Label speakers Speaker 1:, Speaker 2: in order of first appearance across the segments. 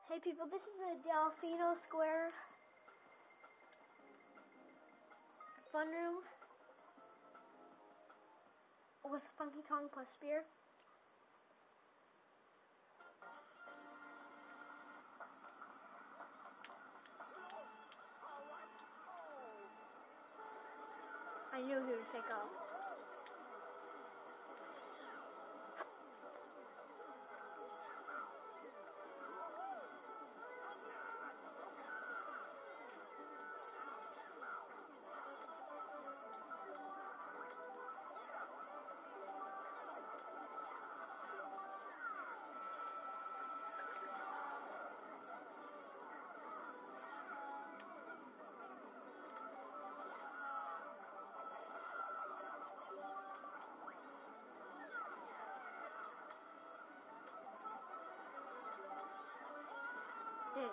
Speaker 1: Hey people, this is the Delfino Square Fun Room with Funky Kong plus Spear. I knew he would take off. Did.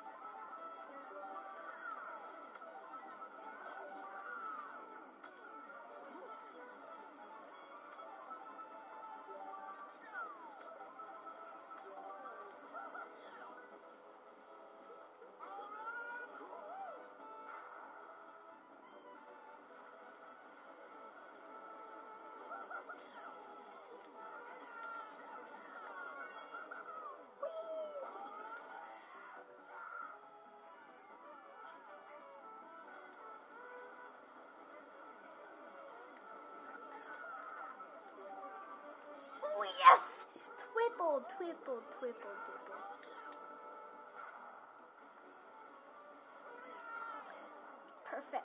Speaker 1: Oh yes! Twipple, twipple, twipple, twipple. Perfect.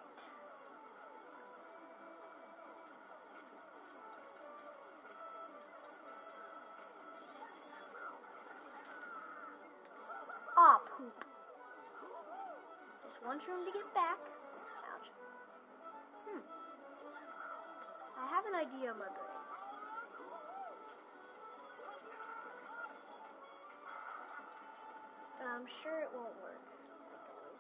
Speaker 1: Aw, poop. Just one room to get back. Ouch. I have an idea in my brain. But I'm sure it won't work. Like always.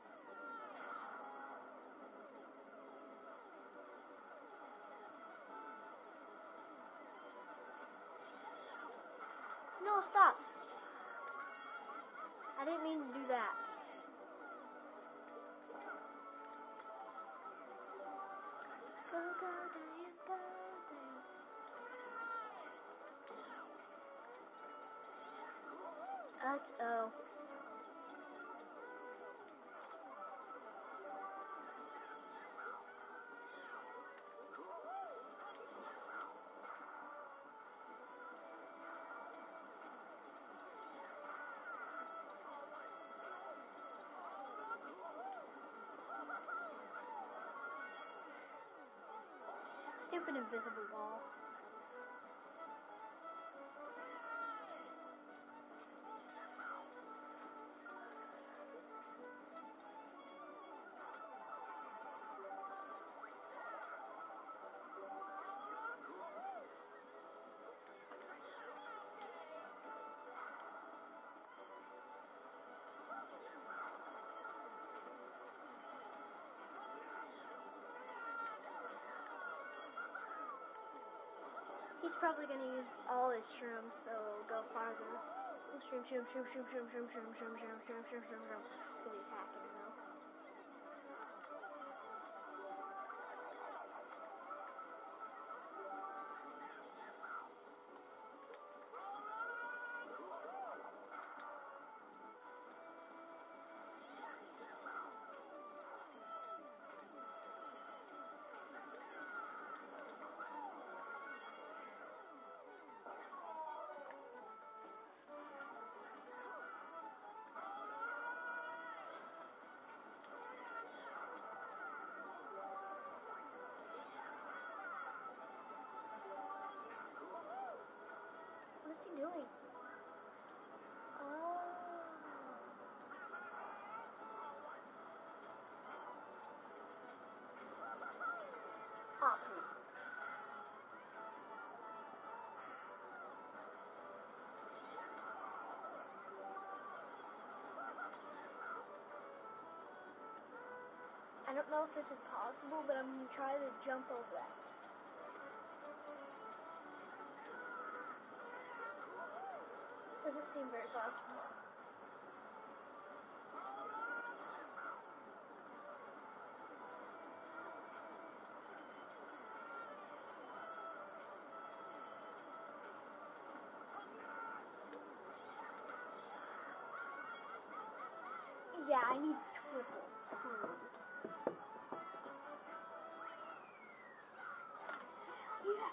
Speaker 1: No, stop. I didn't mean to do that. Go, go, Diane, go, Diane. Uh-oh. Stupid invisible wall. He's probably gonna use all his shrooms, so go farther. Shroom, shroom, shroom, shroom, shroom, shroom, shroom, shroom, shroom, shroom, shroom, shroom, shroom. Because he's hacking, you know. What is he doing? Oh. Ah, poop. I don't know if this is possible, but I'm going to try to jump over that. Doesn't seem very possible. Yeah, I need triple turns. Yeah.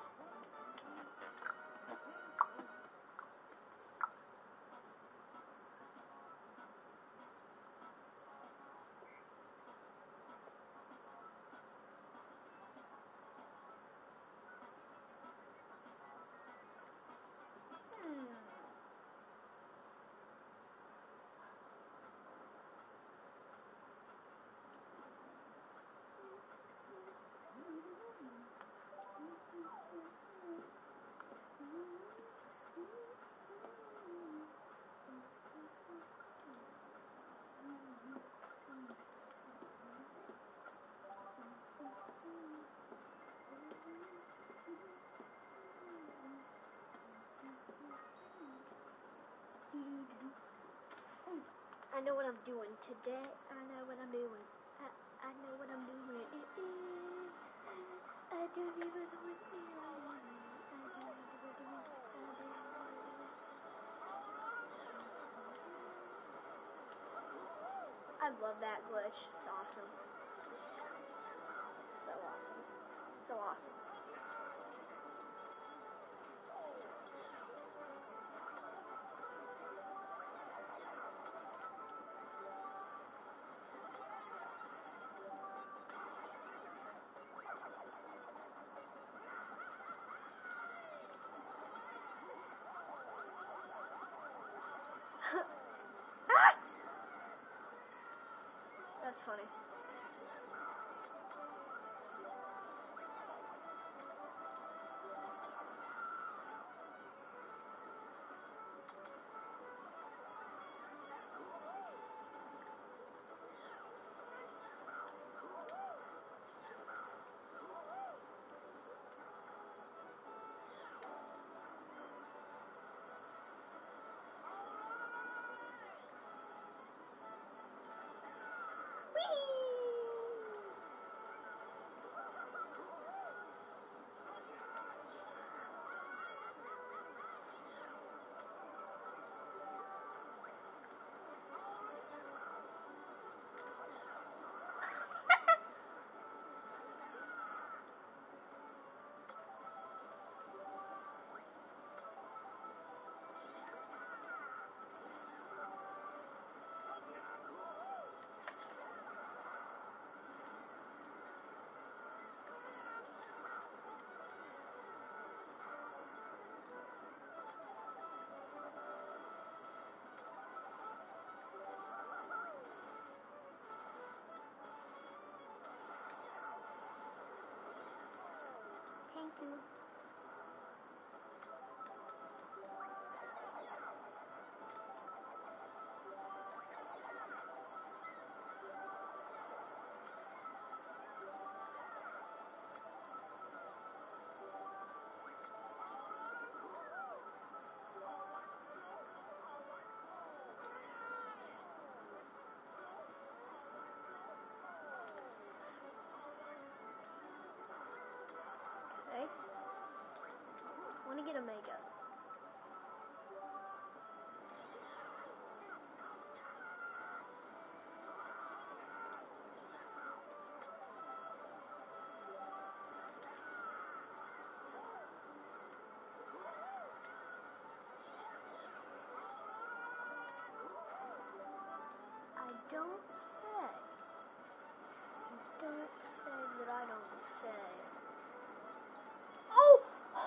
Speaker 1: I know what I'm doing today. I know what I'm doing. I know what I'm doing. I don't even know what I love that glitch. It's awesome. So awesome. So awesome. Ah! That's funny. Thank you. Okay. I want to get a mega. I don't say. Don't say that I don't say. Oh!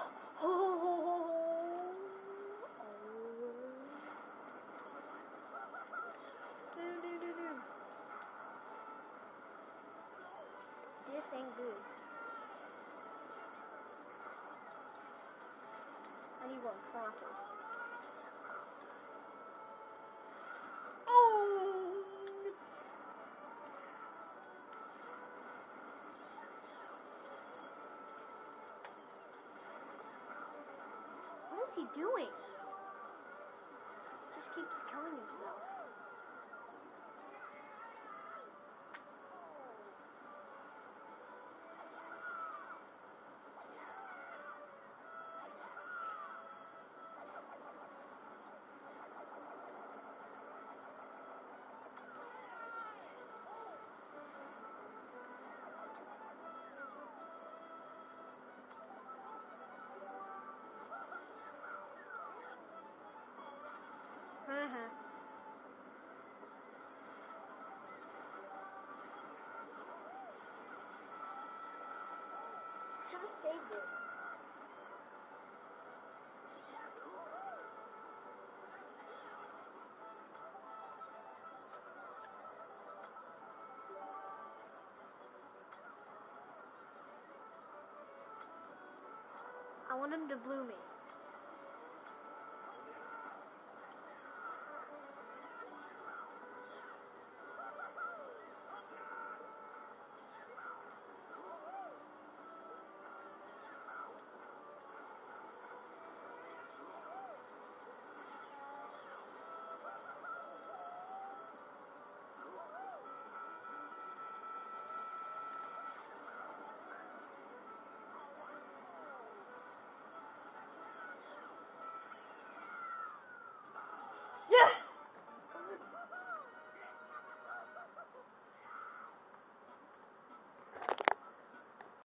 Speaker 1: This ain't good. I need one pronto. Oh! What is he doing? Just keeps killing himself. should have saved it. I want him to blue me.